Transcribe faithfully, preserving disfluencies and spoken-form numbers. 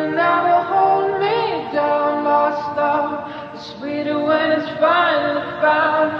will never hold me down. Lost love is sweeter when it's finally found.